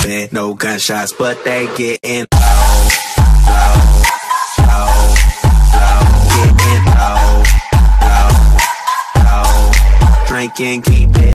been no gunshots, but they getting low, low, low, low, getting low, low, low, drinking, keep it